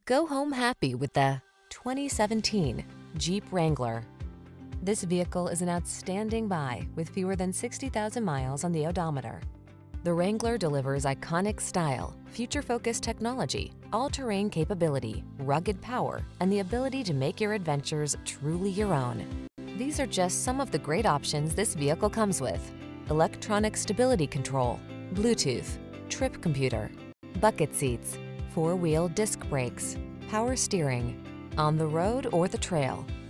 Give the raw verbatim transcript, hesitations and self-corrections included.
Go home happy with the twenty seventeen Jeep Wrangler. This vehicle is an outstanding buy with fewer than sixty thousand miles on the odometer. The Wrangler delivers iconic style, future-focused technology, all-terrain capability, rugged power, and the ability to make your adventures truly your own. These are just some of the great options this vehicle comes with: electronic stability control, Bluetooth, trip computer, bucket seats, four-wheel disc brakes, power steering. On the road or the trail,